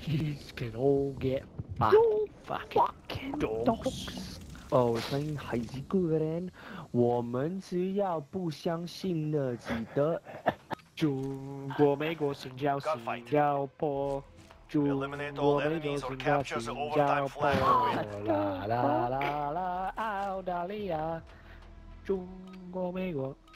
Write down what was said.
These can all get back, fucking dogs.哦，声音还是个人，我们只要不相信的，记得中国、美国、新加坡。中国、美国、新加坡，啦啦啦啦，澳大利亚，中国、美国。